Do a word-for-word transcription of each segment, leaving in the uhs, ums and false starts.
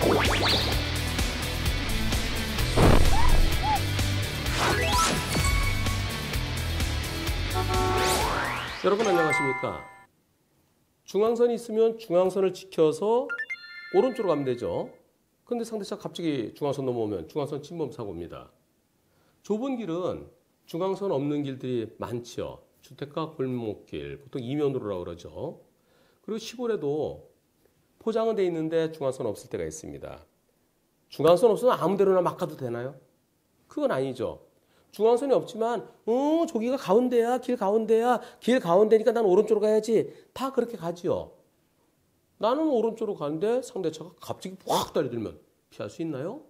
여러분 안녕하십니까? 중앙선이 있으면 중앙선을 지켜서 오른쪽으로 가면 되죠. 근데 상대차가 갑자기 중앙선 넘어오면 중앙선 침범 사고입니다. 좁은 길은 중앙선 없는 길들이 많죠. 주택가 골목길, 보통 이면으로라고 그러죠. 그리고 시골에도 포장은 돼 있는데 중앙선 없을 때가 있습니다. 중앙선 없으면 아무 데로나 막 가도 되나요? 그건 아니죠. 중앙선이 없지만 어 저기가 가운데야, 길 가운데야, 길 가운데니까 난 오른쪽으로 가야지. 다 그렇게 가지요. 나는 오른쪽으로 가는데 상대차가 갑자기 확 달려들면 피할 수 있나요?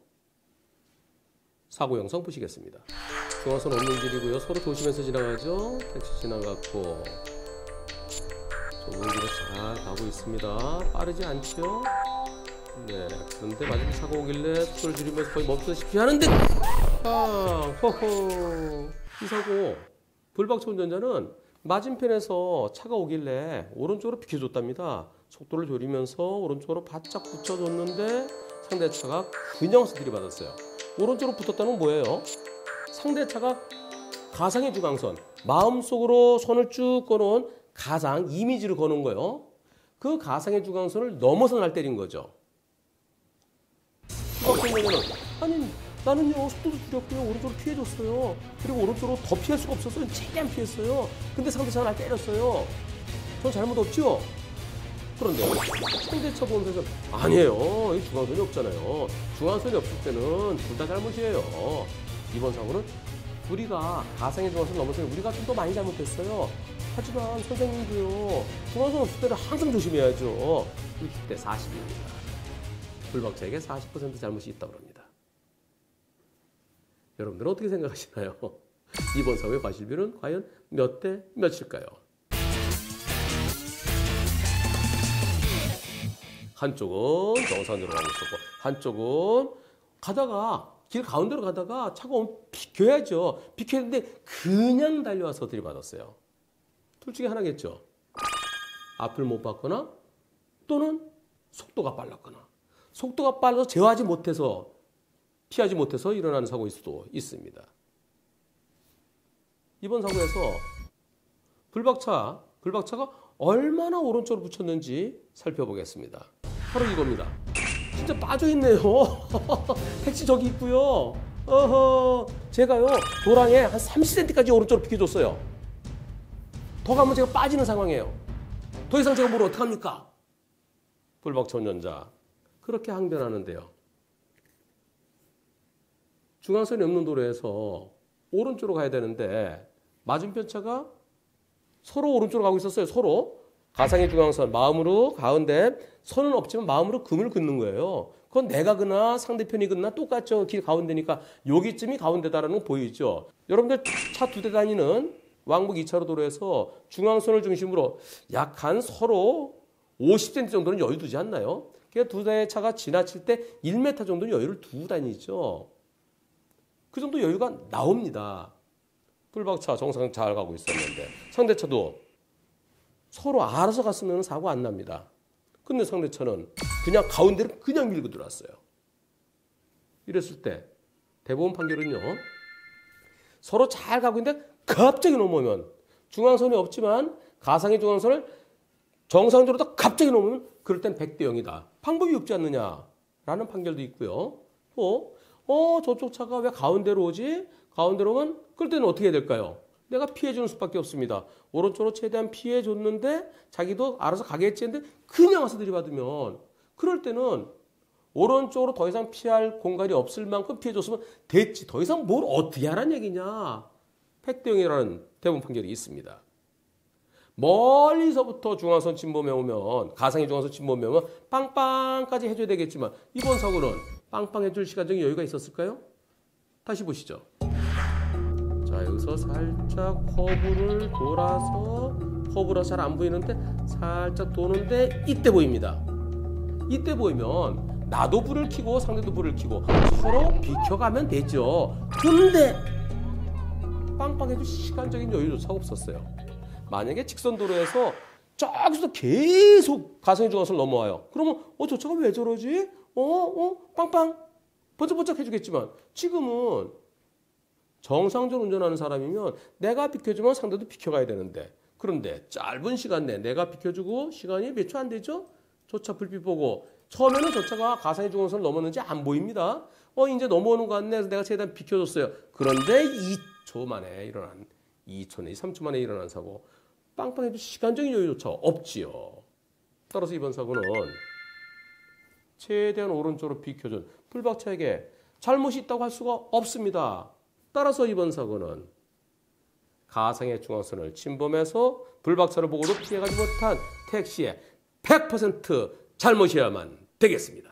사고 영상 보시겠습니다. 중앙선 없는 길이고요. 서로 조심해서 지나가죠. 택시 지나갔고 좁은 길을 잘 가고 있습니다. 빠르지 않죠? 네, 그런데 마지막 사고 오길래 속도를 줄이면서 거의 멈추다시피 하는데 아, 호호. 이 사고 불박차 운전자는 맞은편에서 차가 오길래 오른쪽으로 비켜줬답니다. 속도를 줄이면서 오른쪽으로 바짝 붙여줬는데 상대차가 그냥 들이받았어요. 오른쪽으로 붙었다는 건 뭐예요? 상대차가 가상의 중앙선, 마음속으로 손을 쭉 꺼놓은 가상, 이미지를 거는 거예요. 그 가상의 중앙선을 넘어서 날 때린 거죠. 불박차운전자는 아니 나는요 속도도 줄였고요 오른쪽으로 피해줬어요. 그리고 오른쪽으로 더 피할 수가 없어서 최대한 피했어요. 근데 상대차가 날 때렸어요. 전 잘못 없죠? 그런데 상대차 보면서 아니에요. 이 중앙선이 없잖아요. 중앙선이 없을 때는 둘 다 잘못이에요. 이번 사고는 우리가 가상의 중앙선 넘어서 우리가 좀 더 많이 잘못했어요. 하지만 선생님도요 중앙선 없을 때는 항상 조심해야죠. 육십 대 사십입니다. 불박차에게 사십 퍼센트 잘못이 있다고 합니다. 여러분들은 어떻게 생각하시나요? 이번 사고의 과실비는 과연 몇 대 몇일까요? 한쪽은 정상으로 가고 있었고 한쪽은 가다가 길 가운데로 가다가 차가 오면 비켜야죠. 비켰는데 그냥 달려와서 들이받았어요. 둘 중에 하나겠죠. 앞을 못 봤거나 또는 속도가 빨랐거나 속도가 빨라서 제어하지 못해서 피하지 못해서 일어나는 사고일 수도 있습니다. 이번 사고에서 불박차, 불박차가 얼마나 오른쪽으로 붙였는지 살펴보겠습니다. 바로 이겁니다. 진짜 빠져있네요. 택시 저기 있고요. 어허, 제가요 도랑에 한 삼십 센티미터까지 오른쪽으로 비켜줬어요. 더 가면 제가 빠지는 상황이에요. 더 이상 제가 뭘 어떡합니까? 불박차 운전자 그렇게 항변하는데요. 중앙선이 없는 도로에서 오른쪽으로 가야 되는데 맞은편 차가 서로 오른쪽으로 가고 있었어요. 서로 가상의 중앙선 마음으로 가운데 선은 없지만 마음으로 금을 긋는 거예요. 그건 내가 그나 상대편이 그나 똑같죠. 길 가운데니까 여기쯤이 가운데다라는 거 보이죠. 여러분들 차 두 대 다니는 왕복 이 차로 도로에서 중앙선을 중심으로 약 한 서로 오십 센티미터 정도는 여유 두지 않나요? 그러니까 두 대의 차가 지나칠 때 일 미터 정도는 여유를 두고 다니죠. 그 정도 여유가 나옵니다. 불박차 정상 잘 가고 있었는데 상대차도 서로 알아서 갔으면 사고 안 납니다. 근데 상대차는 그냥 가운데로 그냥 밀고 들어왔어요. 이랬을 때 대법원 판결은요. 서로 잘 가고 있는데 갑자기 넘어오면 중앙선이 없지만 가상의 중앙선을 정상적으로 갑자기 넘으면 그럴 땐 백 대 영이다. 방법이 없지 않느냐라는 판결도 있고요. 또 어, 저쪽 차가 왜 가운데로 오지? 가운데로 오면 그럴 때는 어떻게 해야 될까요? 내가 피해주는 수밖에 없습니다. 오른쪽으로 최대한 피해줬는데 자기도 알아서 가겠지 했는데 그냥 와서 들이받으면 그럴 때는 오른쪽으로 더 이상 피할 공간이 없을 만큼 피해줬으면 됐지. 더 이상 뭘 어떻게 하라는 얘기냐. 백 대 영이라는 대법원 판결이 있습니다. 멀리서부터 중앙선 침범해 오면 가상의 중앙선 침범해 오면 빵빵까지 해줘야 되겠지만 이번 사고는 빵빵 해줄 시간적인 여유가 있었을까요? 다시 보시죠. 자 여기서 살짝 커브를 돌아서 커브라 잘 안 보이는데 살짝 도는데 이때 보입니다. 이때 보이면 나도 불을 켜고 상대도 불을 켜고 서로 비켜가면 되죠. 근데 빵빵 해줄 시간적인 여유조차 없었어요. 만약에 직선도로에서 저기서 계속 가상의 중앙선을 넘어와요. 그러면 어, 저 차가 왜 저러지? 어, 어, 빵빵 번쩍번쩍 해주겠지만 지금은 정상적으로 운전하는 사람이면 내가 비켜주면 상대도 비켜가야 되는데 그런데 짧은 시간 내에 내가 비켜주고 시간이 몇 초 안 되죠? 저 차 불빛 보고 처음에는 저 차가 가상의 중앙선을 넘었는지 안 보입니다. 어 이제 넘어오는 것 같네. 그래서 내가 최대한 비켜줬어요. 그런데 이 초 만에 일어난 이 초 내 삼 초 만에 일어난 사고 빵빵해도 시간적인 여유조차 없지요. 따라서 이번 사고는 최대한 오른쪽으로 비켜준 불박차에게 잘못이 있다고 할 수가 없습니다. 따라서 이번 사고는 가상의 중앙선을 침범해서 불박차를 보고도 피해가지 못한 택시의 백 퍼센트 잘못이어야만 되겠습니다.